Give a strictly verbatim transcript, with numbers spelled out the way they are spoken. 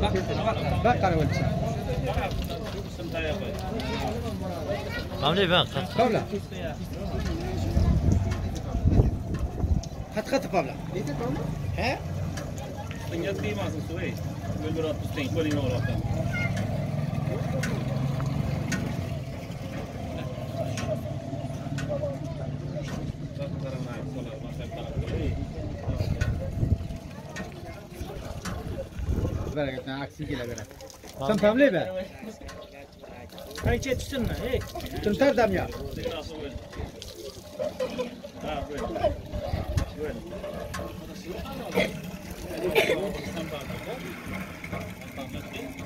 بقرة ولسه عامل بقى قبلة خد خد قبلة ها Tenho aqui mais um suei. O meu barato tem, pode ir na hora. بركة عكسي كده بركة كم فهملي بقى هاي شيء تستنى هيك. تنتظر دمية Ah,